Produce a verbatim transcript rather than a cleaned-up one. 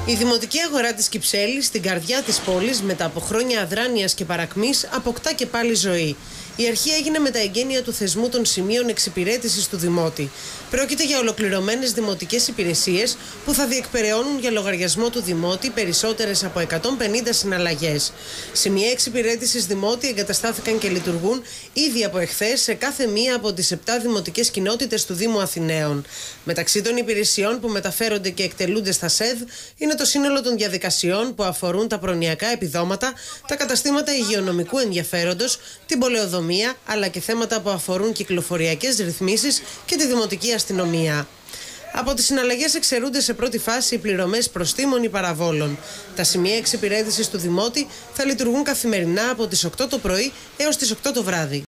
Η δημοτική αγορά της Κυψέλης, στην καρδιά της πόλης, μετά από χρόνια αδράνειας και παρακμής, αποκτά και πάλι ζωή. Η αρχή έγινε με τα εγγένεια του θεσμού των σημείων εξυπηρέτησης του Δημότη. Πρόκειται για ολοκληρωμένες δημοτικές υπηρεσίες που θα διεκπεραιώνουν για λογαριασμό του Δημότη περισσότερες από εκατόν πενήντα συναλλαγές. Σημεία εξυπηρέτησης Δημότη εγκαταστάθηκαν και λειτουργούν ήδη από εχθές σε κάθε μία από τις επτά δημοτικές κοινότητες του Δήμου Αθηναίων. Μεταξύ των υπηρεσιών που μεταφέρονται και εκτελούνται στα ΣΕΔ είναι το σύνολο των διαδικασιών που αφορούν τα προνοιακά επιδόματα, τα καταστήματα υγειονομικού ενδιαφέροντος, την πολεοδομία, αλλά και θέματα που αφορούν κυκλοφοριακές ρυθμίσεις και τη δημοτική αστυνομία. Από τις συναλλαγές εξαιρούνται σε πρώτη φάση οι πληρωμές προστίμων ή παραβόλων. Τα σημεία εξυπηρέτησης του Δημότη θα λειτουργούν καθημερινά από τις οκτώ το πρωί έως τις οκτώ το βράδυ.